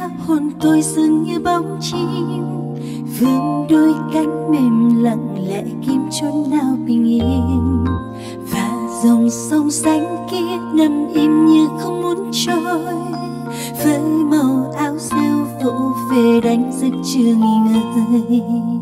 hồn tôi dường như bóng chim, vươn đôi cánh mềm lặng lẽ kiếm chốn nào bình yên. Và dòng sông xanh kia nằm im như không muốn trôi, với màu áo rêu vỗ về đánh giấc chưa nghỉ ngơi.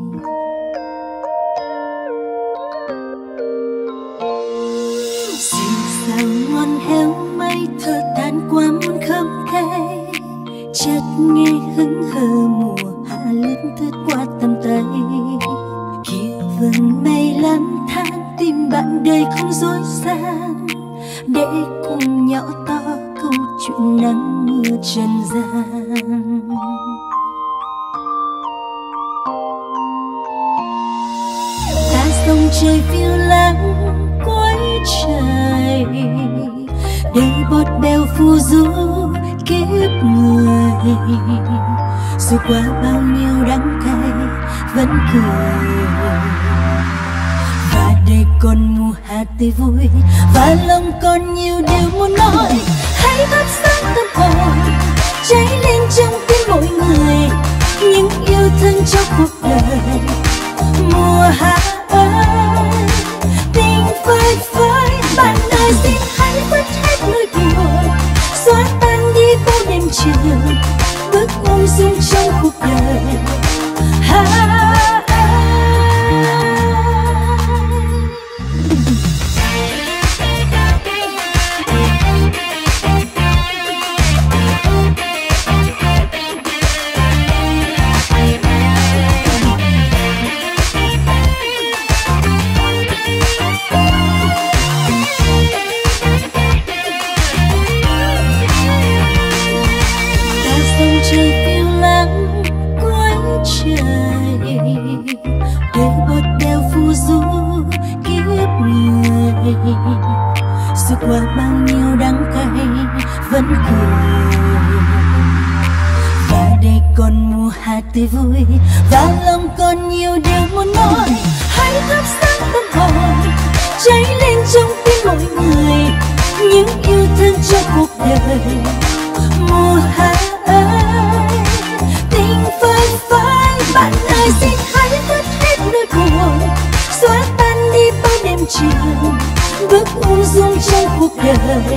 Dịu dàng ngon héo mây thơ tan qua muôn khóm cây, chợt nghe hững hờ mùa hạ lướt thướt qua tầm tay. Kia vầng mây lang thang tìm bạn đời không dối gian, để cùng nhỏ to câu chuyện nắng mưa trần gian. Ta sông trời phiêu lãng cuối trời, đời bọt bèo phù du kiếp người. Dù qua bao nhiêu đắng cay vẫn cười, và đời còn mùa hạ tươi vui, và lòng còn nhiều điều muốn nói. Hãy thắp sáng tâm hồn cháy lên trong tim mỗi người, những yêu thương trong cuộc đời. Mùa hạ ơi, tình phơi phới, bạn ơi xin hãy vứt hết nỗi buồn, xóa tan đi bao đêm trường, bước ung dung trong cuộc đời. Suốt qua bao nhiêu đắng cay vẫn cười, và đây còn mùa hạ tươi vui, và lòng còn nhiều điều muốn nói. Hãy thắp sáng tâm hồn cháy lên trong tim mỗi người, những yêu thương trong cuộc đời. Mùa hạ ơi, tình phơi phới, bạn ơi xin hãy vứt hết nỗi buồn, xóa tan đi bao đêm trường, bước ung dung trong cuộc đời.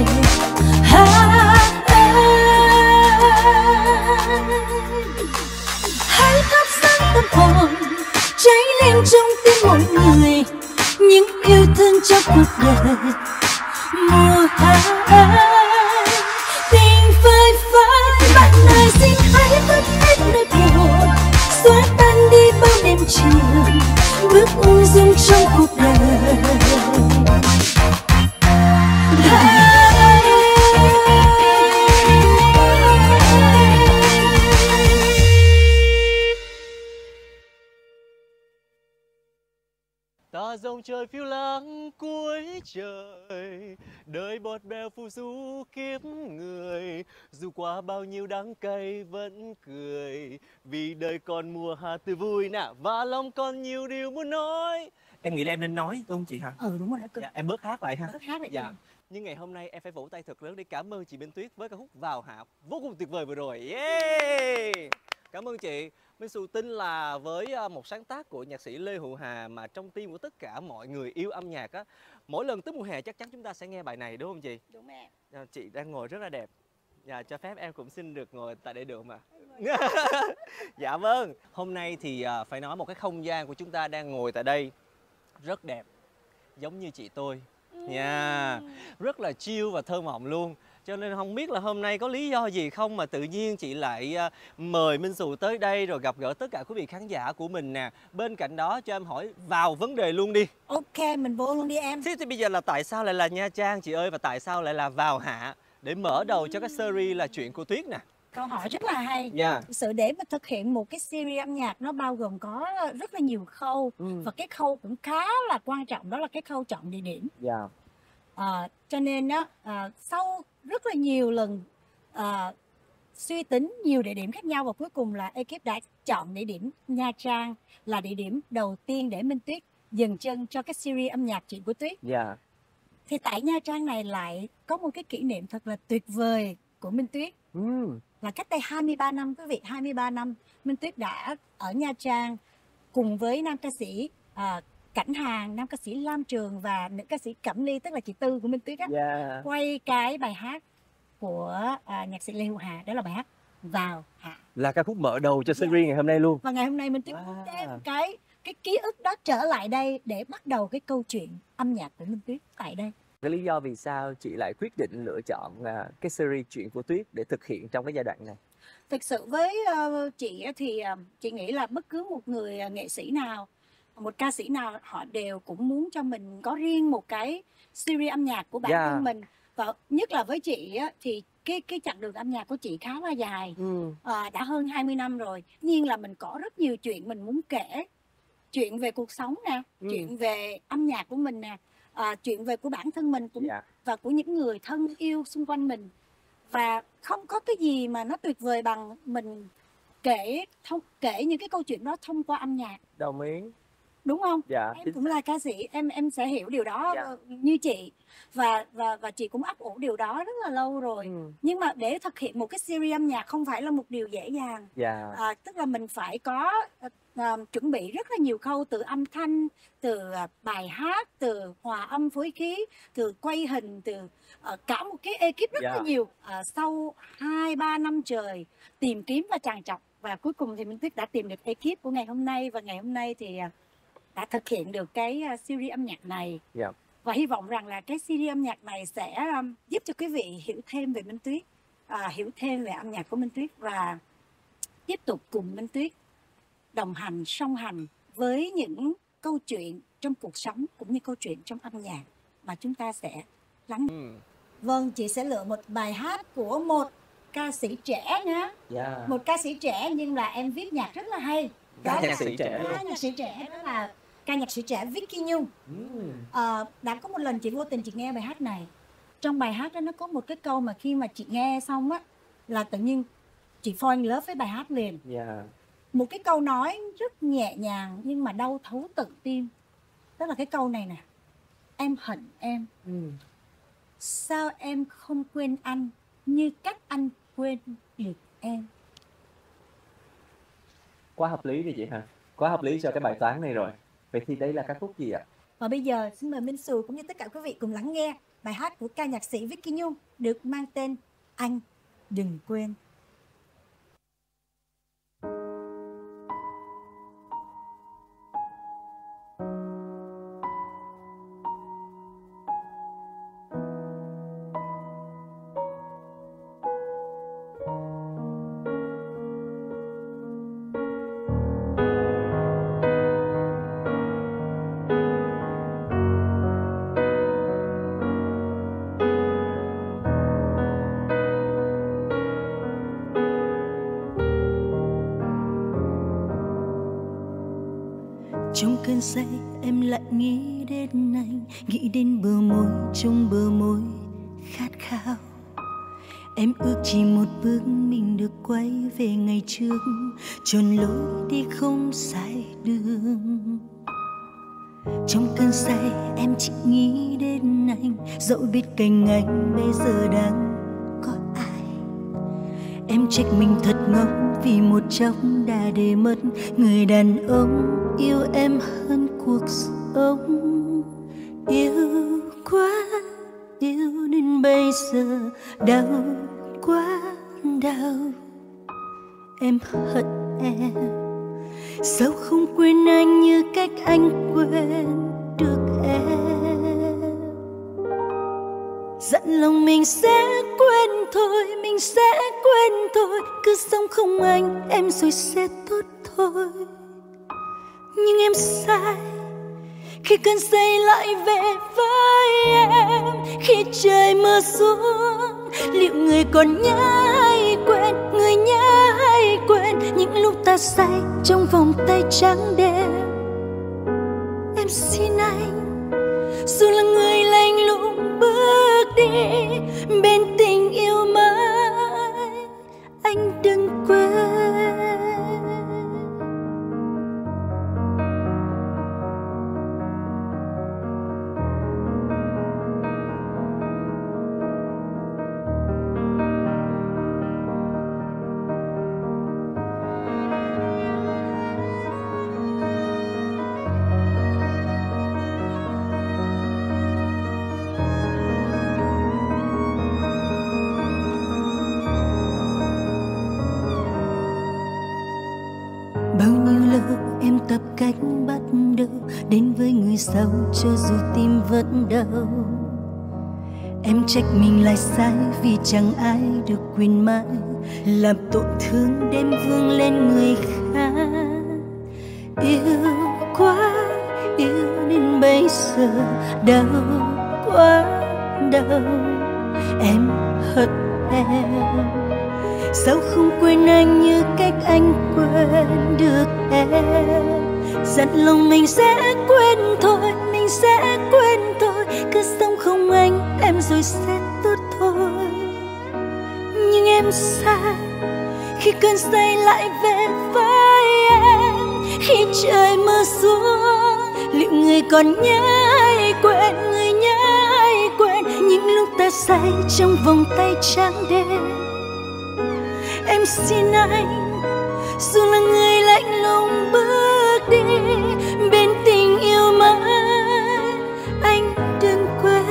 Hãy thắp sáng tâm hồn cháy lên trong tim mỗi người, những yêu thương trong cuộc đời. Mùa hạ ơi, tình phơi phới, bạn ơi xin hãy vứt hết nỗi buồn, xóa tan đi bao đêm trường, bước ung dung trong cuộc đời. Ta dòng trời phiêu lãng cuối trời, đời bọt bèo phù du kiếp người. Dù qua bao nhiêu đắng cay vẫn cười, vì đời còn mùa hạ tươi vui nè, và lòng còn nhiều điều muốn nói. Em nghĩ là em nên nói đúng không chị hả? Đúng rồi đó. Dạ, em bớt hát lại ha. Bớt hát lại. Dạ. Nhưng ngày hôm nay em phải vỗ tay thật lớn để cảm ơn chị Minh Tuyết với ca khúc Vào Hạ vô cùng tuyệt vời vừa rồi. Yeah! Cảm ơn chị. Minh Xù tin là với một sáng tác của nhạc sĩ Lê Hữu Hà mà trong tim của tất cả mọi người yêu âm nhạc á, mỗi lần tới mùa hè chắc chắn chúng ta sẽ nghe bài này đúng không chị? Đúng em. Chị đang ngồi rất là đẹp. Dạ, cho phép em cũng xin được ngồi tại đây được mà. Dạ vâng. Hôm nay thì phải nói một cái không gian của chúng ta đang ngồi tại đây rất đẹp, giống như chị tôi nha. Rất là chill và thơ mộng luôn. Cho nên không biết là hôm nay có lý do gì không mà tự nhiên chị lại mời Minh Xù tới đây rồi gặp gỡ tất cả quý vị khán giả của mình nè. Bên cạnh đó cho em hỏi vào vấn đề luôn đi. Ok, mình vô luôn đi em. Thế thì bây giờ là tại sao lại là Nha Trang chị ơi, và tại sao lại là Vào Hạ để mở đầu cho cái series là chuyện của Tuyết nè? Câu hỏi rất là hay. Yeah. Thực sự để mà thực hiện một cái series âm nhạc nó bao gồm có rất là nhiều khâu. Và cái khâu cũng khá là quan trọng, đó là cái khâu chọn địa điểm. Cho nên đó, sau rất là nhiều lần suy tính nhiều địa điểm khác nhau, và cuối cùng là ekip đã chọn địa điểm Nha Trang là địa điểm đầu tiên để Minh Tuyết dừng chân cho cái series âm nhạc Chuyện của Tuyết. Thì tại Nha Trang này lại có một cái kỷ niệm thật là tuyệt vời của Minh Tuyết. Là cách đây 23 năm quý vị, 23 năm Minh Tuyết đã ở Nha Trang cùng với nam ca sĩ Cảnh Hàng, nam ca sĩ Lam Trường và nữ ca sĩ Cẩm Ly, tức là chị Tư của Minh Tuyết á, quay cái bài hát của nhạc sĩ Lê Hữu Hà, đó là bài hát Vào Hạ, là ca khúc mở đầu cho series ngày hôm nay luôn. Và ngày hôm nay Minh Tuyết muốn đem cái ký ức đó trở lại đây để bắt đầu cái câu chuyện âm nhạc của Minh Tuyết tại đây. Cái lý do vì sao chị lại quyết định lựa chọn cái series Chuyện của Tuyết để thực hiện trong cái giai đoạn này? Thực sự với chị thì chị nghĩ là bất cứ một người nghệ sĩ nào, một ca sĩ nào, họ đều cũng muốn cho mình có riêng một cái series âm nhạc của bản thân mình. Và nhất là với chị thì cái chặng đường âm nhạc của chị khá là dài, đã hơn 20 năm rồi. Nhưng là mình có rất nhiều chuyện mình muốn kể. Chuyện về cuộc sống nè, chuyện về âm nhạc của mình nè, chuyện về của bản thân mình cũng và của những người thân yêu xung quanh mình. Và không có cái gì mà nó tuyệt vời bằng mình kể những cái câu chuyện đó thông qua âm nhạc. Đồng ý. Đúng không? Em cũng là ca sĩ, em sẽ hiểu điều đó như chị. Và chị cũng ấp ủ điều đó rất là lâu rồi. Nhưng mà để thực hiện một cái series âm nhạc không phải là một điều dễ dàng. Tức là mình phải có chuẩn bị rất là nhiều khâu, từ âm thanh, từ bài hát, từ hòa âm phối khí, từ quay hình, từ cả một cái ekip rất là nhiều. Sau 2-3 năm trời tìm kiếm và trằn trọc, và cuối cùng thì Minh Tuyết đã tìm được ekip của ngày hôm nay. Và ngày hôm nay thì đã thực hiện được cái series âm nhạc này. Và hy vọng rằng là cái series âm nhạc này sẽ giúp cho quý vị hiểu thêm về Minh Tuyết, hiểu thêm về âm nhạc của Minh Tuyết, và tiếp tục cùng Minh Tuyết đồng hành, song hành với những câu chuyện trong cuộc sống cũng như câu chuyện trong âm nhạc mà chúng ta sẽ lắng nghe. Vâng, chị sẽ lựa một bài hát của một ca sĩ trẻ nhé. Một ca sĩ trẻ nhưng là em viết nhạc rất là hay. Ca nhạc sĩ trẻ luôn. Ca nhạc sĩ trẻ đó là ca nhạc sĩ trẻ Vicky Nhung. Đã có một lần chị vô tình chị nghe bài hát này. Trong bài hát đó nó có một cái câu mà khi mà chị nghe xong á là tự nhiên chị fall in love với bài hát liền. Một cái câu nói rất nhẹ nhàng nhưng mà đau thấu tận tim. Đó là cái câu này nè: em hận em. Sao em không quên anh như cách anh quên được em. Quá hợp lý đi chị hả? Quá hợp lý cho cái bài toán này rồi. Vậy thì đây là ca khúc gì ạ? Và bây giờ xin mời Minh Xù cũng như tất cả quý vị cùng lắng nghe bài hát của ca nhạc sĩ Vicky Nhung được mang tên Anh Đừng Quên. Trong cơn say em lại nghĩ đến anh, nghĩ đến bờ môi, trong bờ môi khát khao. Em ước chỉ một bước mình được quay về ngày trước, chọn lối đi không sai đường. Trong cơn say em chỉ nghĩ đến anh, dẫu biết cạnh anh bây giờ đang có ai. Em trách mình thật ngốc vì một chốc đã để mất người đàn ông yêu em hơn cuộc sống. Yêu quá, yêu đến bây giờ đau quá đau. Em hận em, sao không quên anh như cách anh quên được em. Dặn lòng mình sẽ quên thôi, mình sẽ quên thôi, cứ sống không anh em rồi sẽ tốt thôi. Nhưng em sai khi cơn say lại về với em. Khi trời mưa xuống, liệu người còn nhớ hay quên, người nhớ hay quên những lúc ta say trong vòng tay trắng đen. Em xin anh, dù là người lạnh lùng bước đi bên tình yêu mới, anh đừng quên. tập cách bắt đầu đến với người sau cho dù tim vẫn đau. Em trách mình lại sai vì chẳng ai được quyền mãi làm tổn thương đem vương lên người khác. Yêu quá, yêu đến bây giờ đau quá đau. Em hận em, sao không quên anh như cách anh quên được em. Dặn lòng mình sẽ quên thôi, mình sẽ quên thôi, cứ sống không anh em rồi sẽ tốt thôi. Nhưng em sai khi cơn say lại về với em. Khi trời mưa xuống, liệu người còn nhớ hay quên, người nhớ hay quên những lúc ta say trong vòng tay trắng đêm. Em xin anh, dù là người lạnh lùng bước đi bên tình yêu mãi, anh đừng quên.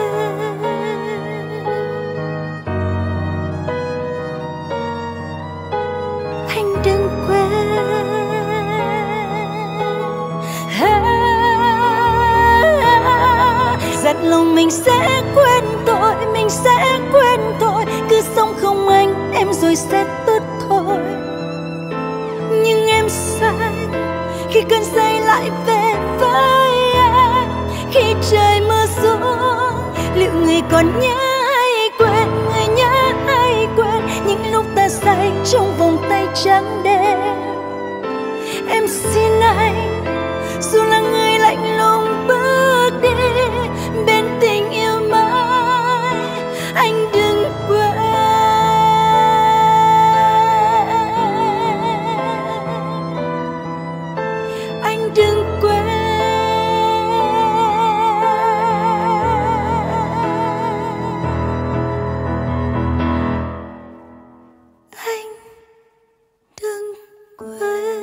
Anh đừng quên. Dặn lòng mình sẽ quên thôi, mình sẽ quên thôi, cứ sống không anh em rồi sẽ tốt thôi. Nhưng em sai khi cơn say lại về với em. Khi trời mưa xuống, liệu người còn nhớ hay quên, người nhớ hay quên những lúc ta say trong vòng tay trắng đêm. Em xin anh, dù là người lạnh lùng bước đi bên tình yêu mãi, anh đừng quên. Anh đừng quên. Anh đừng quên.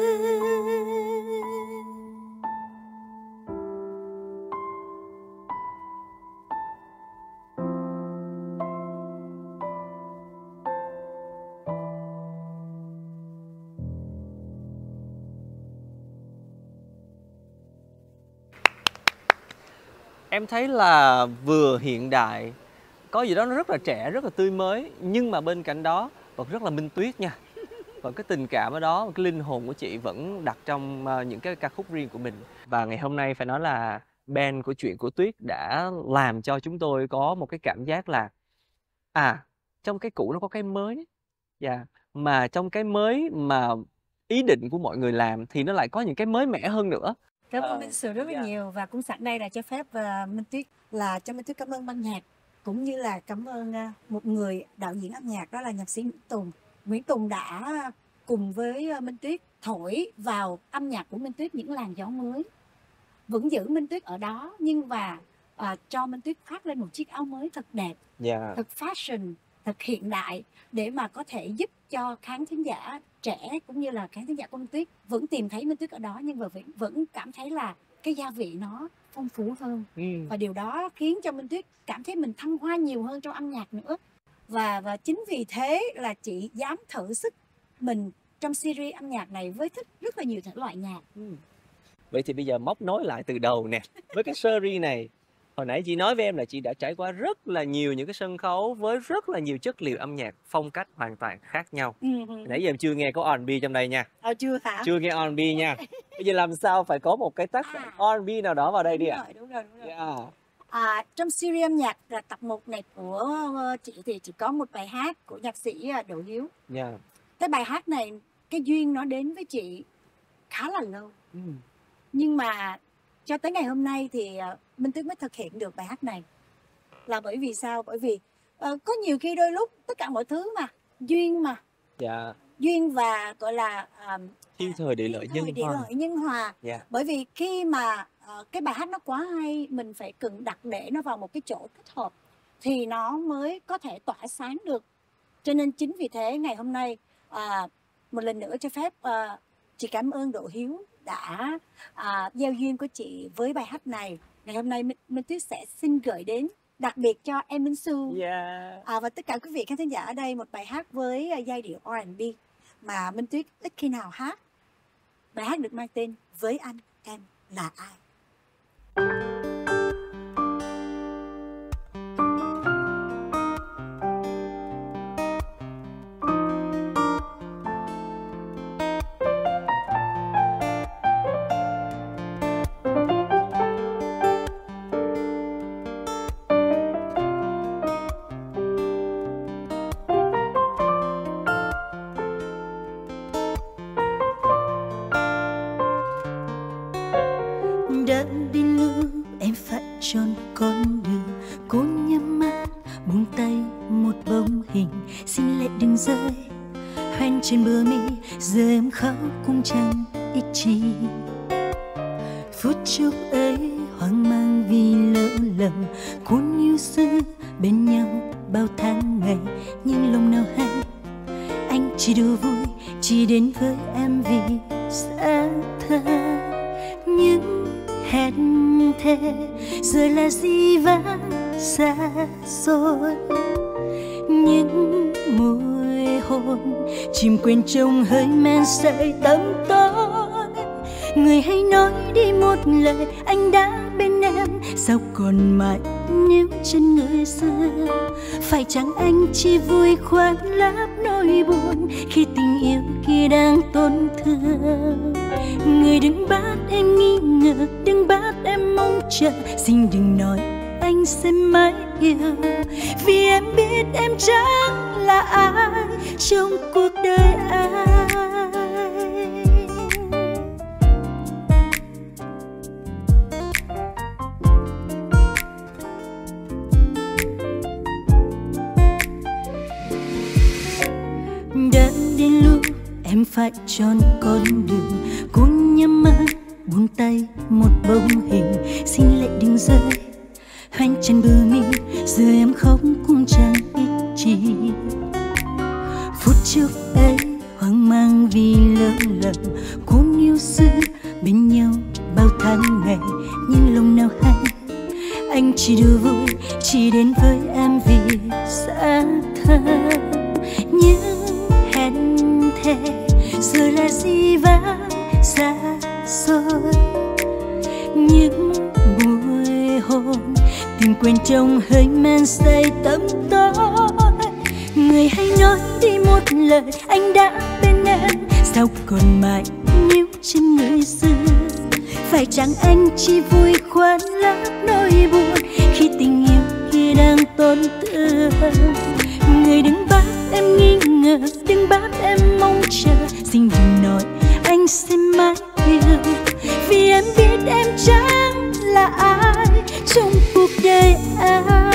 Em thấy là vừa hiện đại, có gì đó nó rất là trẻ, rất là tươi mới, nhưng mà bên cạnh đó vẫn rất là Minh Tuyết nha. Và cái tình cảm ở đó, cái linh hồn của chị vẫn đặt trong những cái ca khúc riêng của mình. Và ngày hôm nay phải nói là band của Chuyện của Tuyết đã làm cho chúng tôi có một cái cảm giác là trong cái cũ nó có cái mới. Mà trong cái mới mà ý định của mọi người làm thì nó lại có những cái mới mẻ hơn nữa. Cảm ơn Minh Sự rất là nhiều, và cũng sẵn đây là cho phép Minh Tuyết là cho Minh Tuyết cảm ơn ban nhạc, cũng như là cảm ơn một người đạo diễn âm nhạc, đó là nhạc sĩ Nguyễn Tùng. Nguyễn Tùng đã cùng với Minh Tuyết thổi vào âm nhạc của Minh Tuyết những làn gió mới, vẫn giữ Minh Tuyết ở đó, nhưng mà cho Minh Tuyết khoác lên một chiếc áo mới thật đẹp, thật fashion, thật hiện đại, để mà có thể giúp cho khán thính giả trẻ cũng như là khán thính giả của Minh Tuyết vẫn tìm thấy Minh Tuyết ở đó, nhưng mà vẫn cảm thấy là cái gia vị nó phong phú hơn. Và điều đó khiến cho Minh Tuyết cảm thấy mình thăng hoa nhiều hơn trong âm nhạc nữa. Và chính vì thế là chị dám thử sức mình trong series âm nhạc này với rất là nhiều thể loại nhạc. Vậy thì bây giờ móc nối lại từ đầu nè, với cái series này. Hồi nãy chị nói với em là chị đã trải qua rất là nhiều những cái sân khấu với rất là nhiều chất liệu âm nhạc, phong cách hoàn toàn khác nhau. Nãy giờ em chưa nghe có R&B trong đây nha. Chưa hả? Chưa nghe R&B nha. Bây giờ làm sao phải có một cái tác R&B nào đó vào đây đi ạ? Đúng rồi. Trong series âm nhạc là tập 1 này của chị thì chỉ có một bài hát của nhạc sĩ Đỗ Hiếu. Cái bài hát này, cái duyên nó đến với chị khá là lâu. Nhưng mà cho tới ngày hôm nay thì Minh Tuyết mới thực hiện được bài hát này. Là bởi vì sao? Bởi vì có nhiều khi đôi lúc tất cả mọi thứ mà duyên mà. Duyên và gọi là thiên thời địa lợi nhân hòa. Bởi vì khi mà cái bài hát nó quá hay, mình phải cần đặt để nó vào một cái chỗ thích hợp thì nó mới có thể tỏa sáng được. Cho nên chính vì thế ngày hôm nay một lần nữa cho phép chị cảm ơn Đỗ Hiếu đã gieo duyên của chị với bài hát này. Ngày hôm nay Minh Tuyết sẽ xin gửi đến đặc biệt cho em Minh Su và tất cả quý vị khán thính giả ở đây một bài hát với giai điệu R&B mà Minh Tuyết ít khi nào hát. Bài hát được mang tên với anh em là ai? Đã đến lúc em phải chọn con đường, cố nhắm mắt buông tay một bóng hình, xin lệ đừng rơi hoen trên bờ mi, giờ em khóc cũng chẳng ích chi. Phút chốc ấy hoang mang vì lỡ lầm, cuốn yêu xưa bên nhau bao tháng ngày, nhưng lòng nào hay anh chỉ đùa vui, chỉ đến với em vì xa thơ. Những hẹn thề giờ là gì vắng xa xôi, những môi hôn chìm quên trong hơi men say tăm tối. Người hãy nói đi một lời, anh đã bên em sao còn mãi níu chân người xưa. Phải chăng anh chỉ vui khoan lấp nỗi buồn khi tình yêu kia đang tổn thương. Người đừng bắt em nghi ngờ, đừng bắt em mong chờ, xin đừng nói anh sẽ mãi yêu, vì em biết em chẳng là ai trong cuộc đời anh. Đã đến lúc em phải chọn con đường, cố nhắm mắt buông tay một bóng hình, xin lệ đừng rơi hoen trên bờ mi, giờ em khóc cũng chẳng ích chi. Phút chốc ấy hoang mang vì lỡ lầm, cuốn yêu xưa bên nhau bao tháng ngày, nhưng lòng nào hay anh chỉ đùa vui, chỉ đến với em vì xa thơ. Những hẹn thề giờ là gì vắng xa xôi, những môi hôn tìm quên trong hơi men say tăm tối. Người hãy nói đi một lời, anh đã bên em sao còn mãi níu chân người xưa. Phải chăng anh chỉ vui khoan lấp nỗi buồn khi tình yêu kia đang tổn thương. Người đừng bắt em nghi ngờ, đừng bắt em mong chờ, xin đừng nói anh sẽ mãi yêu, vì em biết em chẳng là ai trong cuộc đời anh.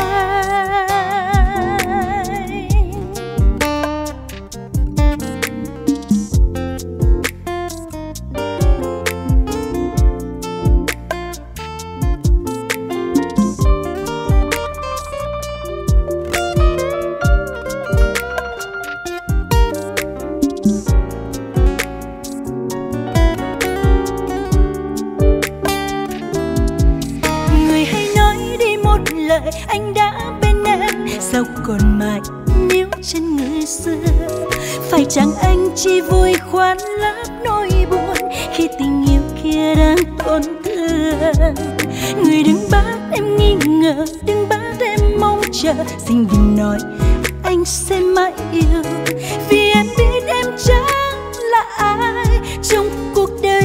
Anh đã bên em sao còn mãi níu chân người xưa. Phải chăng anh chỉ vui khoan lấp nỗi buồn khi tình yêu kia đang tổn thương. Người đừng bắt em nghi ngờ, đừng bắt em mong chờ, xin đừng nói anh sẽ mãi yêu, vì em biết em chẳng là ai trong cuộc đời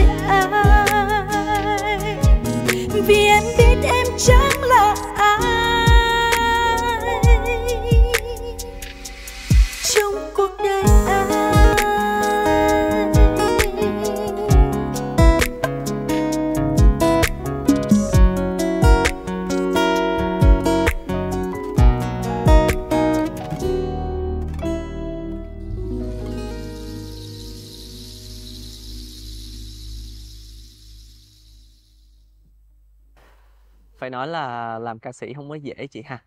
anh, vì em biết em chẳng là ai trong cuộc đời anh. Phải nói là làm ca sĩ không có dễ chị ha.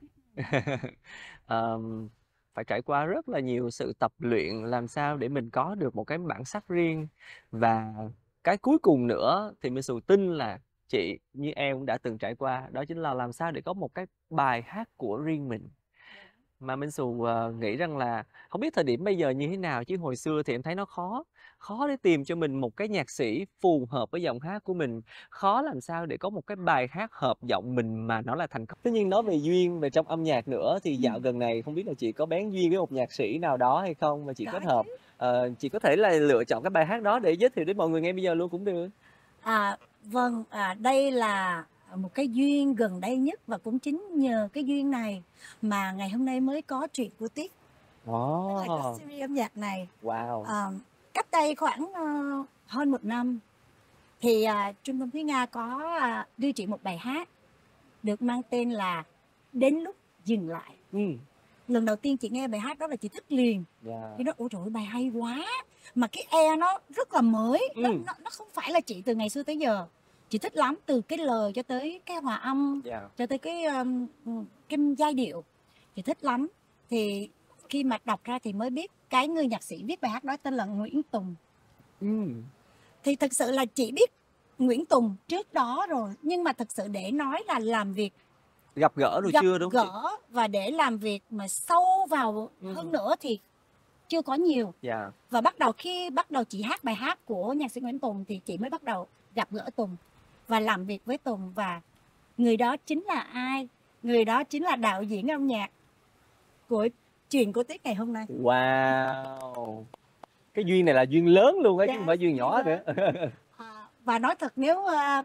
Phải trải qua rất là nhiều sự tập luyện làm sao để mình có được một cái bản sắc riêng. Và cái cuối cùng nữa thì Misu tin là chị như em cũng đã từng trải qua, đó chính là làm sao để có một cái bài hát của riêng mình. Mà Minh Xù nghĩ rằng là không biết thời điểm bây giờ như thế nào, chứ hồi xưa thì em thấy nó khó khó để tìm cho mình một cái nhạc sĩ phù hợp với giọng hát của mình, khó làm sao để có một cái bài hát hợp giọng mình mà nó là thành công. Tất nhiên nói về duyên, về trong âm nhạc nữa thì dạo gần này không biết là chị có bén duyên với một nhạc sĩ nào đó hay không mà chị Có kết chứ. hợp. Chị có thể là lựa chọn cái bài hát đó để giới thiệu đến mọi người nghe bây giờ luôn cũng được. Vâng, đây là một cái duyên gần đây nhất, và cũng chính nhờ cái duyên này mà ngày hôm nay mới có Chuyện của Tuyết, tức là cái series âm nhạc này. Wow. Cách đây khoảng hơn 1 năm thì Trung tâm Thúy Nga có đưa chị một bài hát được mang tên là Đến Lúc Dừng Lại. Lần đầu tiên chị nghe bài hát đó là chị thích liền. Chị nói ôi trời ơi, bài hay quá, mà cái nó rất là mới, nó không phải là chị từ ngày xưa tới giờ. Chị thích lắm, từ cái lời cho tới cái hòa âm, cho tới cái giai điệu, chị thích lắm. Thì khi mà đọc ra thì mới biết cái người nhạc sĩ viết bài hát đó tên là Nguyễn Tùng. Thì thực sự là chị biết Nguyễn Tùng trước đó rồi, nhưng mà thực sự để nói là làm việc gặp gỡ rồi chưa, đúng không chị? Và để làm việc mà sâu vào hơn nữa thì chưa có nhiều. Và khi bắt đầu chị hát bài hát của nhạc sĩ Nguyễn Tùng thì chị mới bắt đầu gặp gỡ Tùng và làm việc với Tùng. Và người đó chính là ai? Người đó chính là đạo diễn âm nhạc của Chuyện của Tuyết ngày hôm nay. Wow, cái duyên này là duyên lớn luôn á, chứ không phải duyên nhỏ nữa. Và nói thật, nếu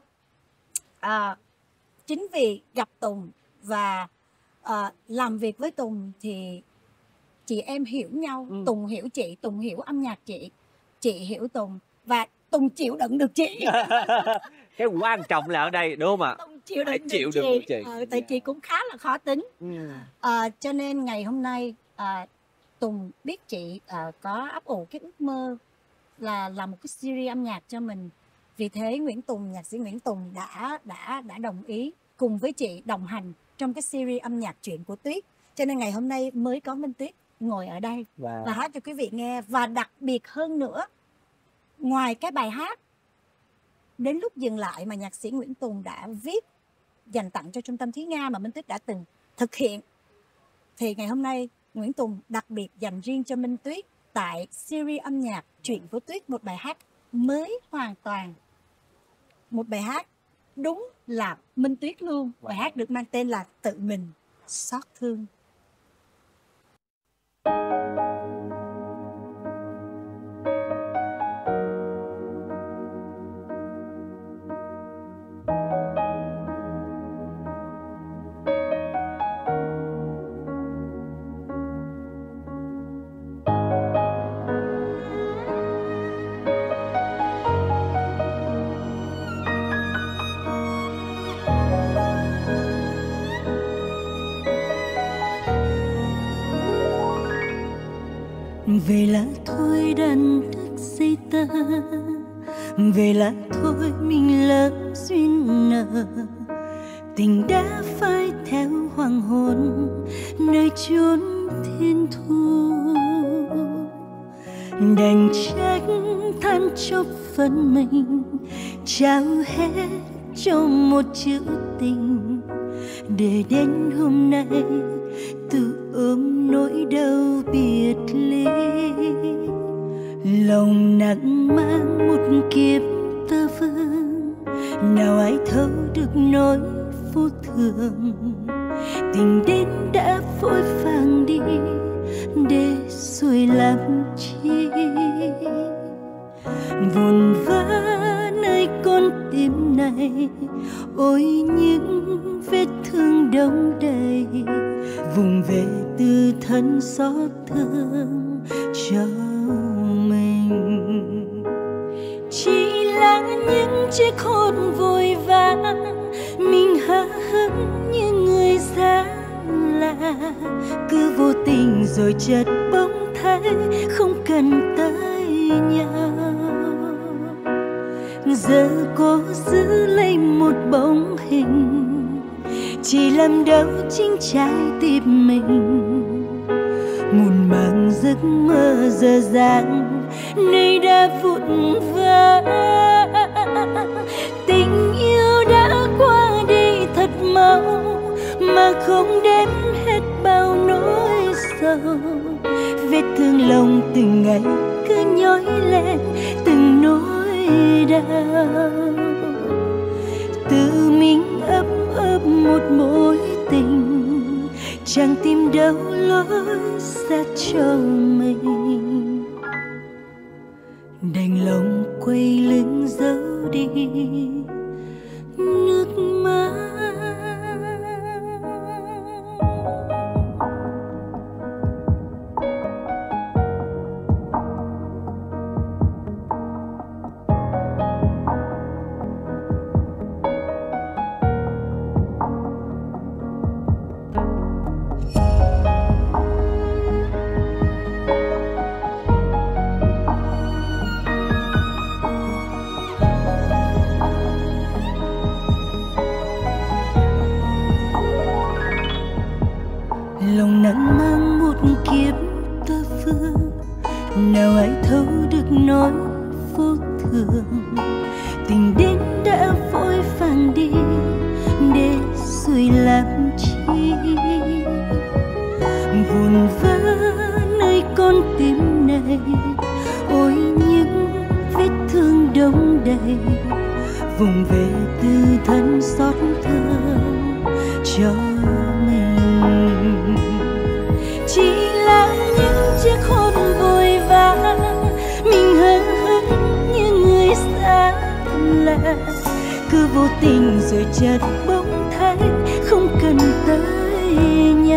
chính vì gặp Tùng và làm việc với Tùng thì chị em hiểu nhau. Tùng hiểu chị, Tùng hiểu âm nhạc chị hiểu Tùng, và Tùng chịu đựng được chị. Cái quan trọng là ở đây, đúng không ạ? Tùng chịu đựng được chị. Tại chị cũng khá là khó tính. Cho nên ngày hôm nay Tùng biết chị có ấp ủ cái ước mơ là làm một cái series âm nhạc cho mình. Vì thế nhạc sĩ Nguyễn Tùng đã đồng ý cùng với chị đồng hành trong cái series âm nhạc Chuyện của Tuyết. Cho nên ngày hôm nay mới có Minh Tuyết ngồi ở đây và hát cho quý vị nghe. Và đặc biệt hơn nữa, ngoài cái bài hát Đến Lúc Dừng Lại mà nhạc sĩ Nguyễn Tùng đã viết dành tặng cho Trung tâm Thúy Nga mà Minh Tuyết đã từng thực hiện, thì ngày hôm nay Nguyễn Tùng đặc biệt dành riêng cho Minh Tuyết tại series âm nhạc Chuyện của Tuyết một bài hát mới hoàn toàn. Một bài hát đúng là Minh Tuyết luôn. Bài hát được mang tên là Tự Mình Xót Thương. Về là thôi đành thức dây ta, về là thôi mình lỡ duyên nợ. Tình đã phai theo hoàng hôn nơi chốn thiên thu. Đành trách than chốc phận mình, trao hết cho một chữ tình. Để đến hôm nay tự ôm nỗi đau biệt ly. Lòng nặng mang một kiếp tơ vơ, nào ai thấu được nỗi vô thường. Tình đến đã vội vàng đi, để rồi làm chi. Vồn vã nơi con tim này, ôi những vết thương đong đầy. Vùng về từ thân xót thương cho mình. Chỉ là những chiếc hôn vội vã, mình hờ hững như người xa lạ. Cứ vô tình rồi chợt bỗng thấy không cần tới nhau. Giờ cố giữ lấy một bóng hình, chỉ làm đau chính trái tim mình. Muôn màng giấc mơ dở dang nay đã vụn vỡ. Tình yêu đã qua đi thật mau, mà không đếm hết bao nỗi vết thương lòng từng ngày cứ nhói lên từng nỗi đau. Tự mình ấp một mối tình, chẳng tìm đâu lối ra cho mình, đành lòng quay lưng giấu đi nước mắt. Lòng nặng mang một kiếp tơ phương, nào ai thấu được nỗi vô thường. Tình đến đã vội vàng đi, để rồi làm chi? Vụn vỡ nơi con tim này, ôi những vết thương đông đầy, vùng về từ thân xót thương cho mình. Chỉ là những chiếc hôn vội vã, mình hờ hững như người xa lạ, cứ vô tình rồi chợt bỗng thấy không cần tới nhau.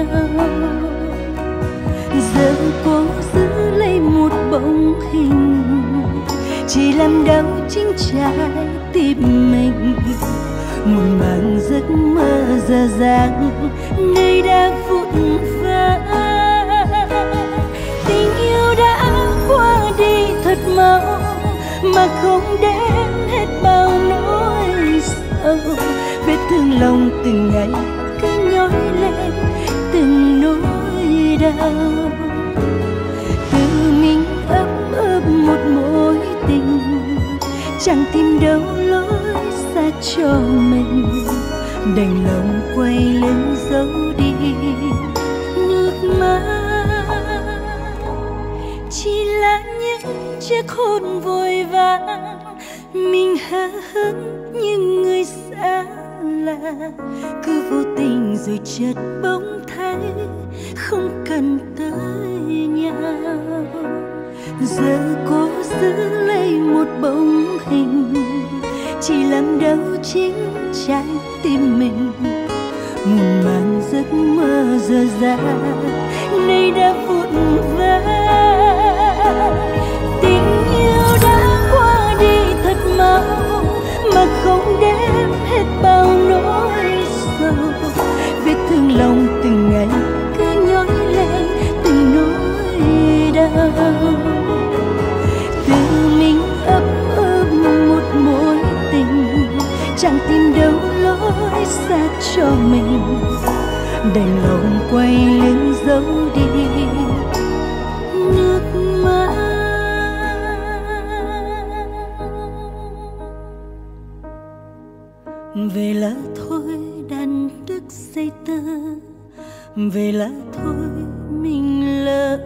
Giờ cố giữ lấy một bóng hình, chỉ làm đau chính trái tim mình. Muôn màng giấc mơ dở dang nơi đã vụn vỡ. Tình yêu đã qua đi thật mau, mà không đem hết bao nỗi sầu. Vết thương lòng từng ngày cứ nhói lên từng nỗi đau. Tự mình ấp một mối tình, chẳng tìm đâu lối ra cho mình, đành lòng quay lưng giấu đi nước mắt. Chỉ là những chiếc hôn vội vã, mình hờ hững như người xa lạ, cứ vô tình rồi chợt bỗng thấy không cần tới nhau. Giờ cố giữ lấy một bóng hình, chỉ làm đau chính trái tim mình. Muôn màng giấc mơ dở dang nay đã vụn vỡ. Tình yêu đã qua đi thật mau, mà không đem hết bao nỗi sầu. Vết thương lòng từng ngày cứ nhói lên từng nỗi đau. Tự mình ấp một mối tình, chẳng tìm đâu lối ra cho mình, đành lòng quay lưng giấu đi nước mắt. Về là thôi đàn đứt dây tơ, về là thôi mình lỡ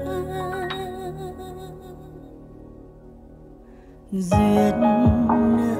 duyên nợ.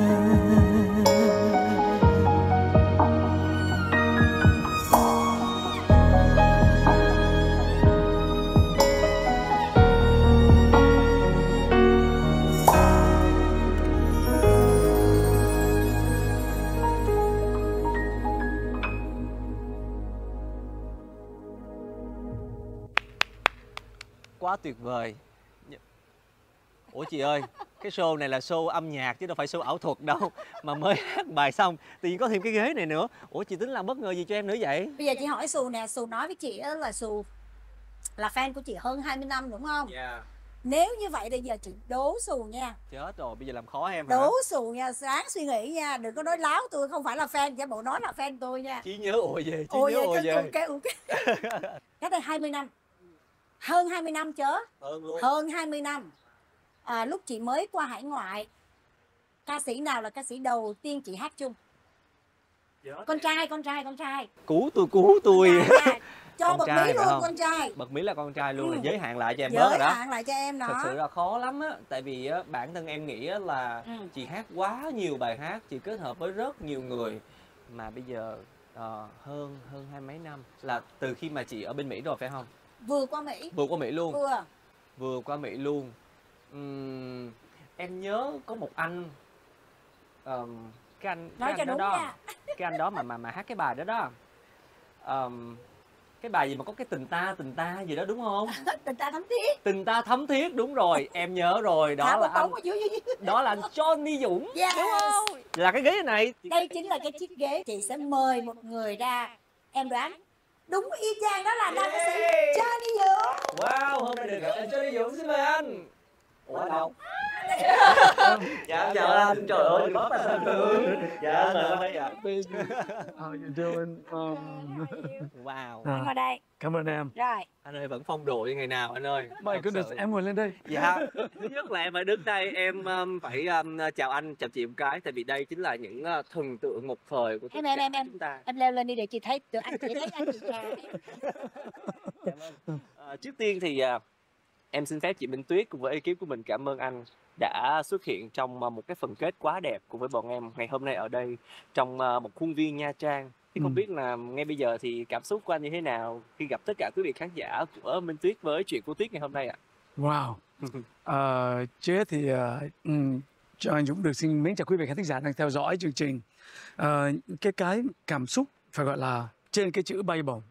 Quá tuyệt vời. Ủa chị ơi, cái show này là show âm nhạc chứ đâu phải show ảo thuật đâu. Mà mới hát bài xong tự nhiên có thêm cái ghế này nữa. Ủa chị tính làm bất ngờ gì cho em nữa vậy? Bây giờ chị hỏi Xù nè, Xù nói với chị là Xù là fan của chị hơn 20 năm đúng không? Dạ. Nếu như vậy thì giờ chị đố Xù nha. Chết rồi, bây giờ làm khó em hả? Đố Xù nha, sáng suy nghĩ nha, đừng có nói láo tôi không phải là fan, giả bộ nói là fan tôi nha. Trí nhớ ùa về, trí nhớ ùa về. Ok. Cách đây 20 năm. Hơn 20 năm chớ. Hơn luôn. Hơn 20 năm. Lúc chị mới qua hải ngoại, ca sĩ nào là ca sĩ đầu tiên chị hát chung? Con trai. Cứu tôi. Cho con bật trai mí phải luôn, không? con trai. Bật mí là con trai luôn, là giới hạn lại cho em bớt Giới rồi đó. hạn lại cho em Thật sự đó. là khó lắm á, tại vì á, bản thân em nghĩ á là chị hát quá nhiều bài hát, chị kết hợp với rất nhiều người, mà bây giờ hơn hai mấy năm là từ khi mà chị ở bên Mỹ rồi phải không? Vừa qua Mỹ. Vừa qua Mỹ luôn. Vừa. Vừa qua Mỹ luôn. Em nhớ có một anh, cái anh đó đó, cái anh đó mà hát cái bài đó đó, cái bài gì mà có cái tình ta gì đó đúng không? Tình ta thắm thiết. Tình ta thắm thiết, đúng rồi, em nhớ rồi, đó là anh, đó là anh Johnny Dũng, đúng không? Là cái ghế này. Đây chính là cái chiếc ghế. Chị sẽ mời một người ra, em đoán đúng y chang đó là nam ca sĩ Johnny Dũng. Wow, hôm nay được gặp anh Johnny Dũng, xin mời anh. Ủa anh đâu? Dạ chào anh, trời ơi có ta thật được. Dạ mời anh đây ạ. How you doing? Wow. Anh ngồi đây. Cảm ơn em. Rồi. Anh ơi vẫn phong độ như ngày nào anh ơi. My goodness, em ngồi lên đây. Dạ, thứ nhất là em phải đứng đây, em phải chào anh, chào chị một cái, tại vì đây chính là những thần tượng một thời của tất cả chúng ta. Em leo lên đi để chị thấy, tụi anh chị thấy anh chị chào. Cảm ơn. Trước tiên thì em xin phép chị Minh Tuyết cùng với ekip của mình cảm ơn anh đã xuất hiện trong một cái phần kết quá đẹp cùng với bọn em ngày hôm nay ở đây trong một khuôn viên Nha Trang. Thì không biết là ngay bây giờ thì cảm xúc của anh như thế nào khi gặp tất cả quý vị khán giả của Minh Tuyết với chuyện của Tuyết ngày hôm nay ạ? Wow. Trước hết thì cho anh Dũng được xin mến chào quý vị khán giả đang theo dõi chương trình. Cái cảm xúc phải gọi là trên cái chữ bay bổng.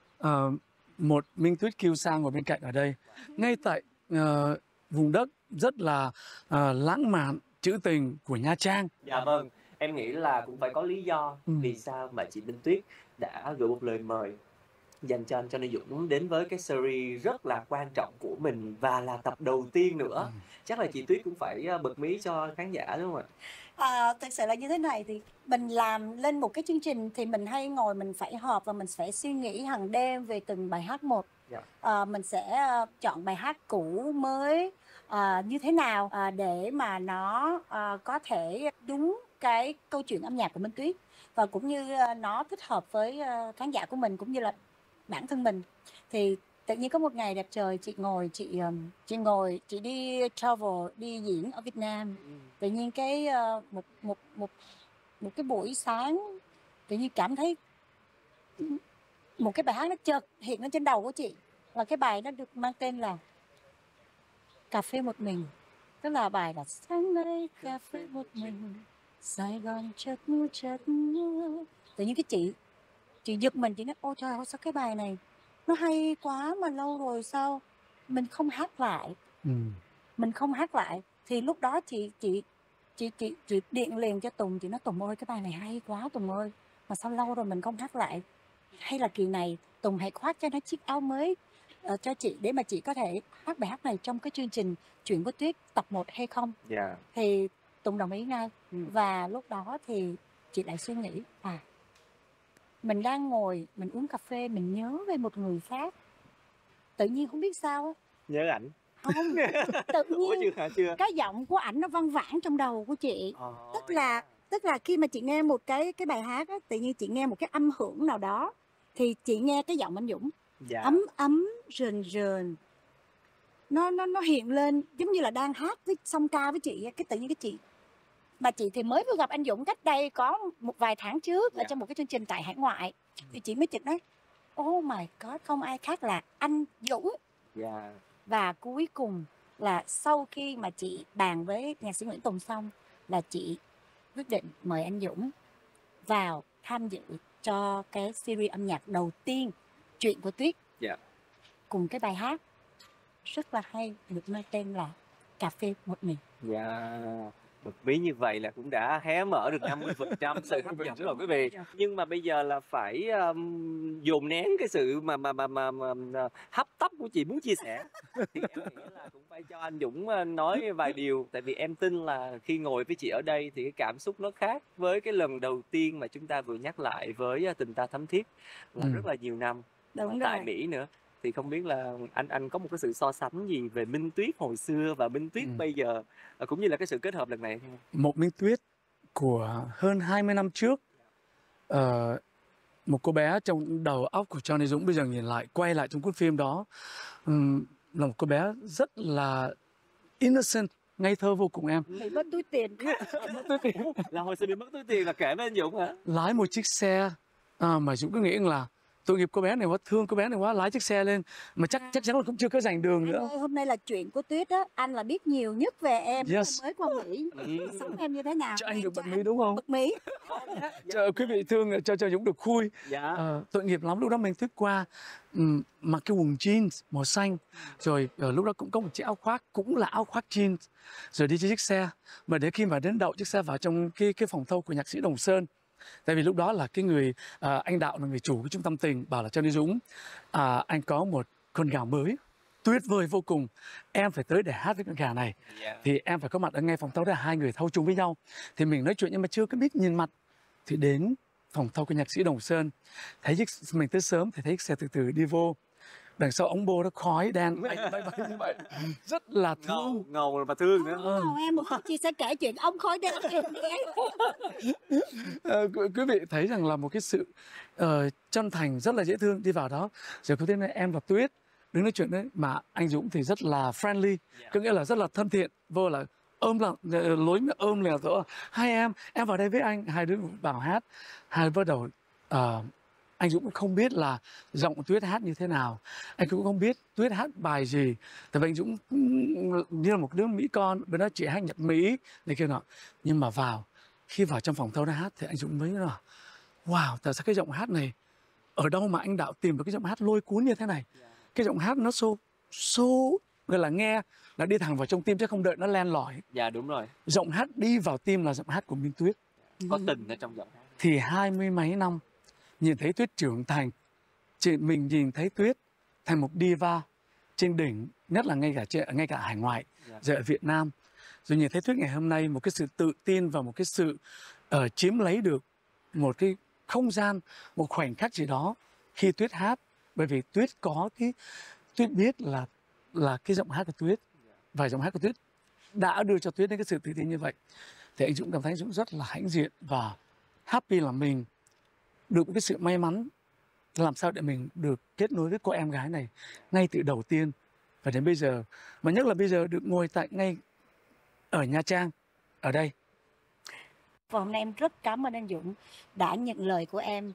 Một Minh Tuyết kiêu sang ngồi bên cạnh ở đây, ngay tại vùng đất rất là lãng mạn, trữ tình của Nha Trang. Dạ vâng, em nghĩ là cũng phải có lý do vì sao mà chị Minh Tuyết đã gửi một lời mời dành cho anh Johnny Dũng đến với cái series rất là quan trọng của mình và là tập đầu tiên nữa. Chắc là chị Tuyết cũng phải bật mí cho khán giả đúng không ạ? Thực sự là như thế này, thì mình làm lên một cái chương trình thì mình hay ngồi, mình phải họp và mình phải suy nghĩ hàng đêm về từng bài hát một. Mình sẽ chọn bài hát cũ mới như thế nào để mà nó có thể đúng cái câu chuyện âm nhạc của Minh Tuyết, và cũng như nó thích hợp với khán giả của mình cũng như là bản thân mình. Thì tự nhiên có một ngày đẹp trời, chị đi travel, đi diễn ở Việt Nam. Tự nhiên cái một cái buổi sáng tự nhiên cảm thấy một cái bài hát nó chợt hiện lên trên đầu của chị, và cái bài nó được mang tên là Cà phê một mình. Tức là bài là sáng nay cà phê một mình, Sài Gòn chợt mưa chợt mưa. Tự nhiên cái chị giật mình, chị nói ôi trời ơi, sao cái bài này nó hay quá mà lâu rồi sao mình không hát lại. Mình không hát lại. Thì lúc đó chị điện liền cho Tùng, chị nói Tùng ơi cái bài này hay quá Tùng ơi, mà sao lâu rồi mình không hát lại, hay là kỳ này Tùng hãy khoác cho nó chiếc áo mới cho chị để mà chị có thể hát bài hát này trong cái chương trình Chuyện của Tuyết tập 1 hay không. Thì Tùng đồng ý ngay. Và lúc đó thì chị lại suy nghĩ mình đang ngồi mình uống cà phê, mình nhớ về một người khác, tự nhiên không biết sao á, nhớ ảnh không tự nhiên chưa? Cái giọng của ảnh nó văng vẳng trong đầu của chị. Tức là khi mà chị nghe một cái bài hát á, tự nhiên chị nghe một cái âm hưởng nào đó thì chị nghe cái giọng anh Dũng ấm ấm rền rền, nó hiện lên giống như là đang hát với song ca với chị. Cái tự nhiên cái chị, mà chị thì mới vừa gặp anh Dũng cách đây có một vài tháng trước ở trong một cái chương trình tại hải ngoại, thì chị mới chợt nói oh my god, không ai khác là anh Dũng. Và cuối cùng là sau khi mà chị bàn với nhạc sĩ Nguyễn Tùng xong là chị quyết định mời anh Dũng vào tham dự cho cái series âm nhạc đầu tiên Chuyện của Tuyết, cùng cái bài hát rất là hay được mang tên là Cà phê một mình. Bật mí như vậy là cũng đã hé mở được 50% sự hấp dẫn rồi quý vị. Nhưng mà bây giờ là phải dồn nén cái sự mà hấp tấp của chị muốn chia sẻ. Thì em nghĩ là cũng phải cho anh Dũng nói vài điều. Tại vì em tin là khi ngồi với chị ở đây thì cái cảm xúc nó khác với cái lần đầu tiên mà chúng ta vừa nhắc lại với Tình ta thắm thiết là rất là nhiều năm tại Mỹ nữa. Thì không biết là anh có một cái sự so sánh gì về Minh Tuyết hồi xưa và Minh Tuyết bây giờ, cũng như là cái sự kết hợp lần này? Một Minh Tuyết của hơn 20 năm trước một cô bé trong đầu óc của Johnny Dũng bây giờ nhìn lại, quay lại trong cuốn phim đó, là một cô bé rất là innocent, ngây thơ vô cùng em. Bị mất túi tiền. Mất túi tiền. Là hồi sự bị mất túi tiền là kể với anh Dũng hả? Lái một chiếc xe mà Dũng cứ nghĩ là tội nghiệp cô bé này quá, thương cô bé này quá, lái chiếc xe lên mà chắc chắn là cũng chưa có giành đường nữa. Anh ơi, hôm nay là chuyện của Tuyết á, anh là biết nhiều nhất về em. Yes. Mới qua Mỹ, sống em như thế nào? Cho anh được bật mí đúng không? Bật mí. Cho quý vị thương cho Dũng được khui. Dạ. Tội nghiệp lắm, lúc đó mình Tuyết qua mặc cái quần jeans màu xanh, rồi lúc đó cũng có một chiếc áo khoác, cũng là áo khoác jeans, rồi đi trên chiếc xe. Mà để khi mà đến đậu chiếc xe vào trong cái phòng thâu của nhạc sĩ Đồng Sơn, tại vì lúc đó là cái người anh Đạo là người chủ của trung tâm tình bảo là Johnny Dũng, anh có một con gà mới tuyệt vời vô cùng, em phải tới để hát với con gà này. Thì em phải có mặt ở ngay phòng thâu, để hai người thâu chung với nhau. Thì mình nói chuyện nhưng mà chưa có biết nhìn mặt, thì đến phòng thâu của nhạc sĩ Đồng Sơn, thấy mình tới sớm thì thấy chiếc xe từ từ đi vô, đằng sau ống bô nó khói đen bay như vậy, rất là thương, ngầu mà thương nữa. Em một chị sẽ kể chuyện ông khói đen. Quý vị thấy rằng là một cái sự chân thành rất là dễ thương đi vào đó. Rồi có tiếng em và Tuyết đứng nói chuyện đấy, mà anh Dũng thì rất là friendly, có nghĩa là rất là thân thiện, vô là ôm là lối ôm là rõ, hai em vào đây với anh, hai đứa vào hát, hai bắt đầu anh Dũng cũng không biết là giọng Tuyết hát như thế nào, anh cũng không biết Tuyết hát bài gì, tại vì anh Dũng như là một đứa Mỹ con, bên đó chị hát nhạc Mỹ này kia nọ. Nhưng mà khi vào trong phòng thâu nó hát thì anh Dũng mới là wow, tại sao cái giọng hát này ở đâu mà anh Đạo tìm được cái giọng hát lôi cuốn như thế này. Cái giọng hát nó so gọi là nghe là đi thẳng vào trong tim chứ không đợi nó len lỏi. Dạ đúng rồi. Giọng hát đi vào tim là giọng hát của Minh Tuyết. Có tình ở trong giọng hát. Thì 20 mấy năm nhìn thấy Tuyết trưởng thành, mình nhìn thấy Tuyết thành một diva trên đỉnh, nhất là ngay cả hải ngoại, rồi ở Việt Nam. Rồi nhìn thấy Tuyết ngày hôm nay một cái sự tự tin và một cái sự chiếm lấy được một cái không gian, một khoảnh khắc gì đó khi Tuyết hát. Bởi vì Tuyết biết là cái giọng hát của Tuyết và giọng hát của Tuyết đã đưa cho Tuyết đến cái sự tự tin như vậy. Thì anh Dũng cảm thấy Dũng rất là hãnh diện và happy là mình được một cái sự may mắn làm sao để mình được kết nối với cô em gái này ngay từ đầu tiên và đến bây giờ, mà nhất là bây giờ được ngồi ngay ở Nha Trang, ở đây. Và hôm nay em rất cảm ơn anh Dũng đã nhận lời của em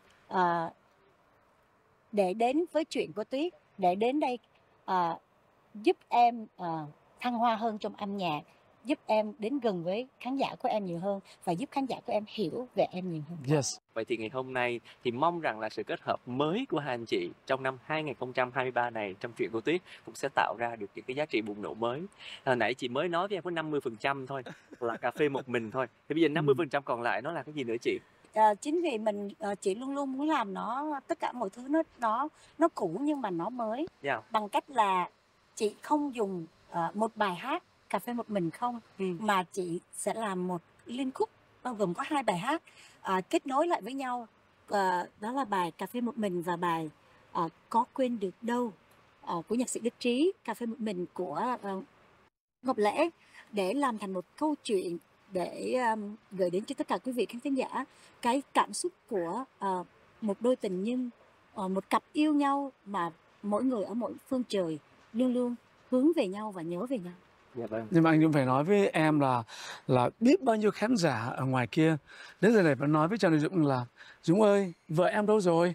để đến với chuyện của Tuyết, để đến đây giúp em thăng hoa hơn trong âm nhạc, giúp em đến gần với khán giả của em nhiều hơn và giúp khán giả của em hiểu về em nhiều hơn. Yes. Vậy thì ngày hôm nay thì mong rằng là sự kết hợp mới của hai anh chị trong năm 2023 này trong chuyện của Tuyết cũng sẽ tạo ra được những cái giá trị bùng nổ mới. Hồi nãy chị mới nói với em có 50% thôi là cà phê một mình thôi. Thì bây giờ 50% còn lại nó là cái gì nữa chị? Chính vì chị luôn luôn muốn làm nó, tất cả mọi thứ nó cũ nhưng mà nó mới, bằng cách là chị không dùng một bài hát cà phê một mình không, mà chị sẽ làm một liên khúc bao gồm có 2 bài hát kết nối lại với nhau, đó là bài cà phê một mình và bài có quên được đâu của nhạc sĩ Đức Trí, cà phê một mình của Ngọc Lễ, để làm thành một câu chuyện để gửi đến cho tất cả quý vị khán thính giả cái cảm xúc của một đôi tình nhân, một cặp yêu nhau mà mỗi người ở mỗi phương trời luôn luôn hướng về nhau và nhớ về nhau. Dạ vâng. Nhưng mà anh cũng phải nói với em là biết bao nhiêu khán giả ở ngoài kia đến giờ này vẫn nói với Johnny Dũng là Dũng ơi, vợ em đâu rồi?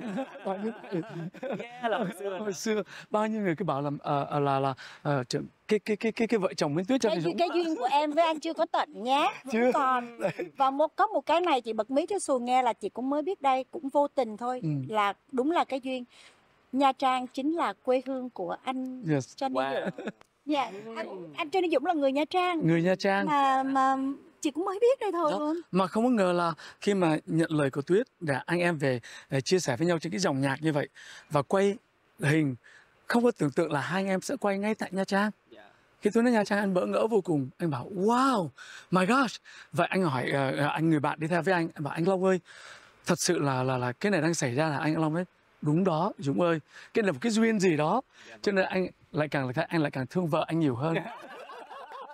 Hồi xưa bao nhiêu người cứ bảo là cái vợ chồng Minh Tuyết Johnny Dũng. Cái duyên của em với anh chưa có tận nhé, vẫn còn. Và có một cái này chị bật mí cho Xù nghe là chị cũng mới biết đây, cũng vô tình thôi, là đúng là cái duyên. Nha Trang chính là quê hương của anh Johnny Dũng. Dạ, anh Johnny Dũng là người Nha Trang. Người Nha Trang. Mà chị cũng mới biết đây thôi luôn. Mà không có ngờ là khi mà nhận lời của Tuyết để anh em về chia sẻ với nhau trên cái dòng nhạc như vậy và quay hình, không có tưởng tượng là hai anh em sẽ quay ngay tại Nha Trang. Khi tôi đến Nha Trang anh bỡ ngỡ vô cùng, anh bảo wow, my gosh. Vậy anh hỏi anh người bạn đi theo với anh bảo anh Long ơi, thật sự là cái này đang xảy ra là anh Long ấy. Đúng đó Dũng ơi, cái này là một cái duyên gì đó, cho nên anh lại càng thương vợ anh nhiều hơn.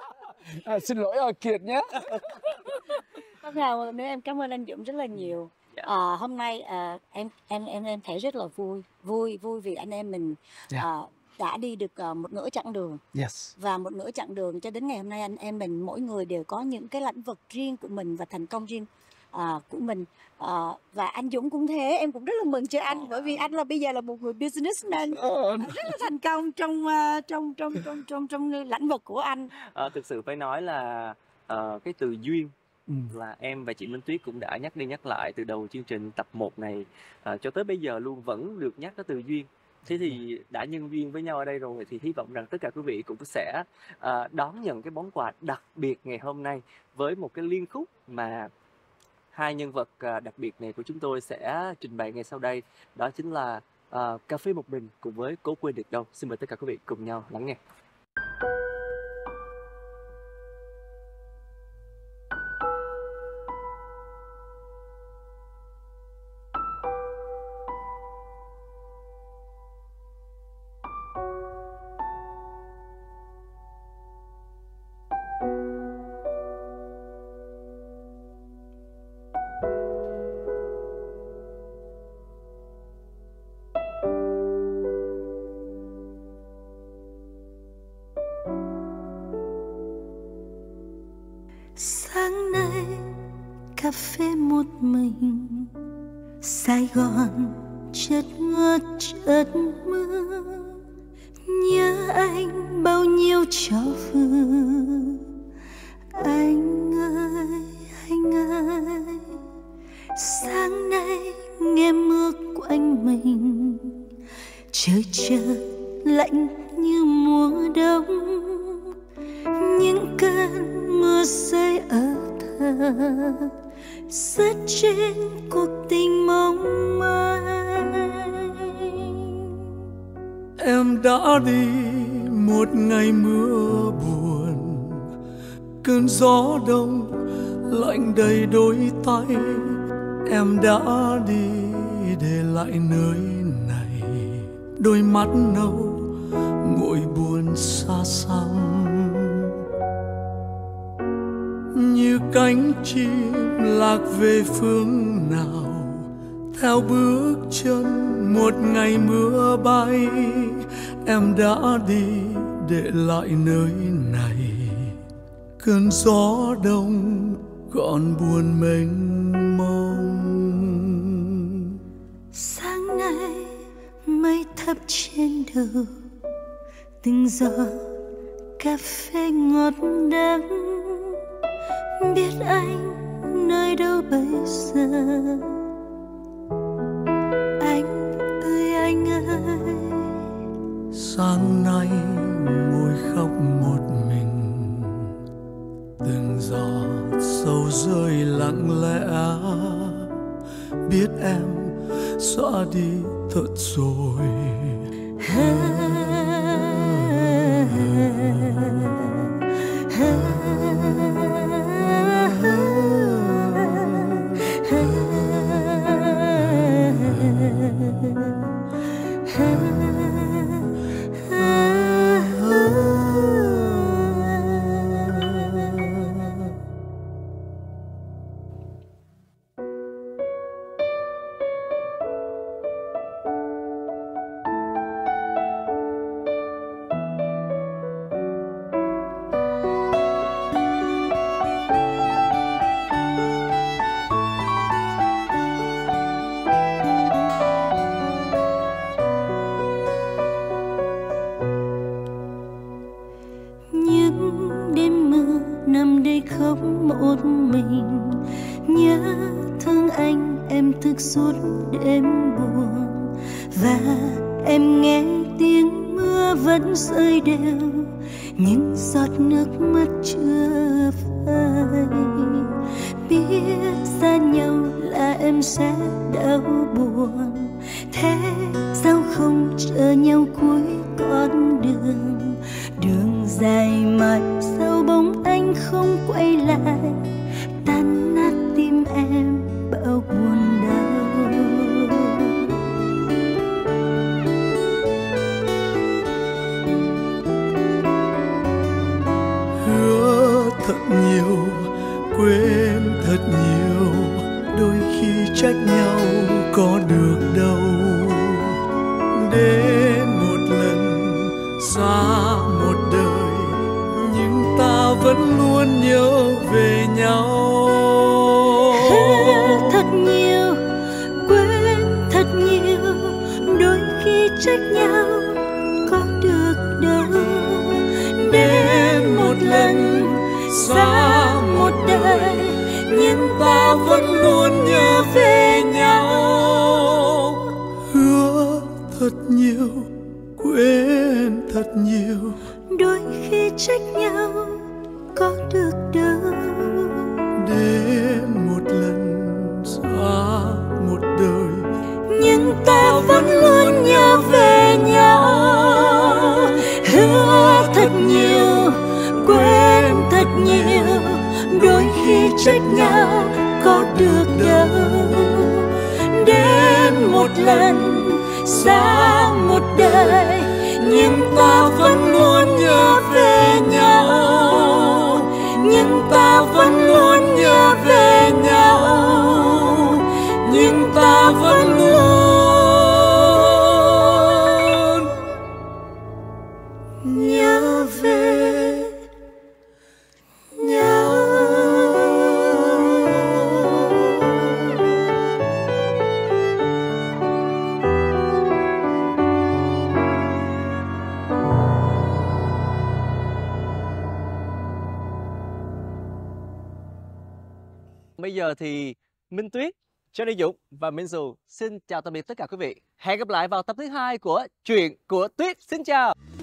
Xin lỗi Kiệt nhé. Hôm nào nữa em cảm ơn anh Dũng rất là nhiều. Hôm nay em thấy rất là vui vì anh em mình đã đi được một nửa chặng đường. Và một nửa chặng đường cho đến ngày hôm nay anh em mình mỗi người đều có những cái lĩnh vực riêng của mình và thành công riêng của mình. Và anh Dũng cũng thế, em cũng rất là mừng cho anh bởi vì anh là bây giờ là một người businessman rất là thành công trong lĩnh vực của anh. Thực sự phải nói là cái từ duyên là em và chị Minh Tuyết cũng đã nhắc đi nhắc lại từ đầu chương trình tập 1 này cho tới bây giờ luôn vẫn được nhắc tới từ duyên. Thế thì đã nhân duyên với nhau ở đây rồi thì hy vọng rằng tất cả quý vị cũng sẽ đón nhận cái món quà đặc biệt ngày hôm nay với một cái liên khúc mà hai nhân vật đặc biệt này của chúng tôi sẽ trình bày ngay sau đây. Đó chính là Cà phê một mình cùng với Cố quên được đâu. Xin mời tất cả quý vị cùng nhau lắng nghe. Sáng nay cà phê một mình, Sài Gòn chợt ngơ chợt mơ, nhớ anh bao nhiêu trò vừa. Anh ơi, sáng nay nghe mưa quanh mình, trời chợt lạnh như mùa đông, những cơn mưa rơi ở thật rất trên cuộc tình mong manh. Em đã đi một ngày mưa buồn, cơn gió đông lạnh đầy đôi tay. Em đã đi để lại nơi này đôi mắt nâu ngồi buồn xa xăm, như cánh chim lạc về phương nào theo bước chân một ngày mưa bay. Em đã đi để lại nơi này cơn gió đông còn buồn mênh mông. Sáng nay mây thấp trên đầu, từng giọt cà phê ngọt đắng, biết anh nơi đâu bây giờ. Anh ơi, sáng nay ngồi khóc một mình, từng giọt sầu rơi lặng lẽ, biết em xóa đi thật rồi. nằm đây khóc một mình, nhớ thương anh em thức suốt đêm buồn, và em nghe tiếng mưa vẫn rơi đều, những giọt nước mắt chưa phai. Biết xa nhau là em sẽ đau buồn, thế sao không chờ nhau cuối con đường. Đường dài mãi sao bóng anh không quay lại, tan nát tim em bao buồn đau. Hứa thật nhiều, quên thật nhiều, đôi khi trách được đâu. Đến một lần xa một đời, nhưng ta vẫn luôn nhớ về nhau. Thật nhiều, quên thật nhiều, đôi khi trách nhau có được đâu. Đến một lần xa một đời, nhưng ta vẫn luôn nhớ về nhau. Hứa thật nhiều, quên thật nhiều, Đôi khi trách nhau có được đâu. đến một lần xa một đời, Nhưng ta vẫn luôn nhớ về nhau. Hứa thật nhiều, quên thật nhiều, đôi khi trách nhau có được đâu. Đến một lần xa một đời, nhưng ta vẫn luôn nhớ về nhau. Nhưng ta vẫn luôn nhớ về nhau. Nhưng ta vẫn luôn nhớ về nhau. Bây giờ thì Minh Tuyết, Johnny Dũng và Minh Dù xin chào tạm biệt tất cả quý vị. Hẹn gặp lại vào tập thứ 2 của Chuyện của Tuyết. Xin chào.